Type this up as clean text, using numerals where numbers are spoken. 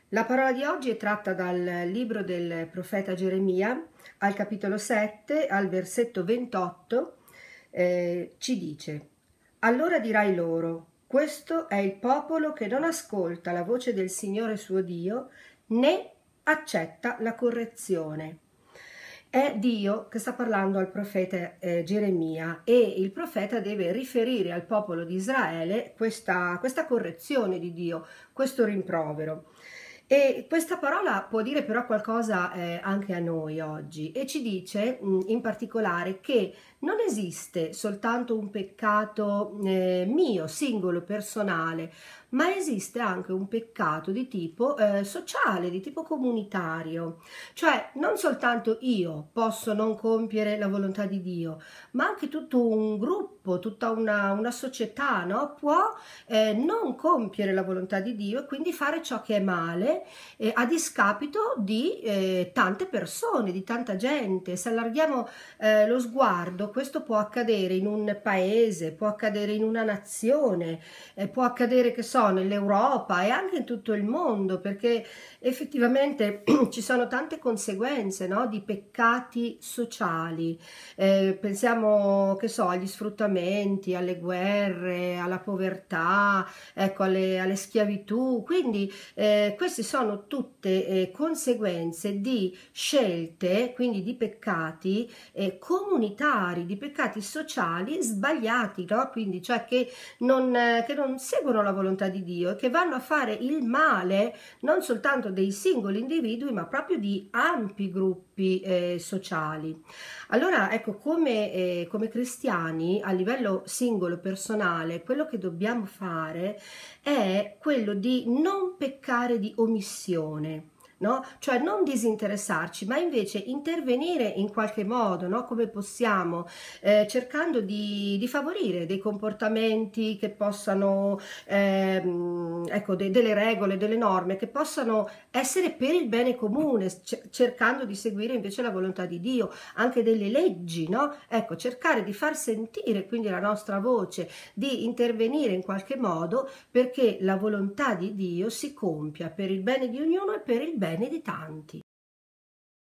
La parola di oggi è tratta dal libro del profeta Geremia, al capitolo 7, al versetto 28, ci dice: Allora dirai loro, questo è il popolo che non ascolta la voce del Signore suo Dio, né accetta la correzione. È Dio che sta parlando al profeta Geremia, e il profeta deve riferire al popolo di Israele questa correzione di Dio, questo rimprovero. E questa parola può dire però qualcosa anche a noi oggi, e ci dice in particolare che non esiste soltanto un peccato mio, singolo, personale, ma esiste anche un peccato di tipo sociale, di tipo comunitario. Cioè, non soltanto io posso non compiere la volontà di Dio, ma anche tutto un gruppo, tutta una società, no? Può non compiere la volontà di Dio e quindi fare ciò che è male a discapito di tante persone, di tanta gente. Se allarghiamo lo sguardo, questo può accadere in un paese, può accadere in una nazione, può accadere, che so, nell'Europa e anche in tutto il mondo, perché effettivamente ci sono tante conseguenze, no, di peccati sociali. Pensiamo, che so, agli sfruttamenti, alle guerre, alla povertà, ecco, alle schiavitù. Quindi queste sono tutte conseguenze di scelte, quindi di peccati comunitari, di peccati sociali sbagliati, no? Quindi, cioè che non seguono la volontà di Dio e che vanno a fare il male non soltanto dei singoli individui, ma proprio di ampi gruppi sociali. Allora, ecco, come cristiani, a livello singolo, personale, quello che dobbiamo fare è quello di non peccare di omissione. No? Cioè non disinteressarci, ma invece intervenire in qualche modo, no? Come possiamo, cercando di favorire dei comportamenti che possano, ecco, delle regole, delle norme che possano essere per il bene comune, cercando di seguire invece la volontà di Dio, anche delle leggi, no? Ecco, cercare di far sentire quindi la nostra voce, di intervenire in qualche modo perché la volontà di Dio si compia per il bene di ognuno e per il bene di tanti.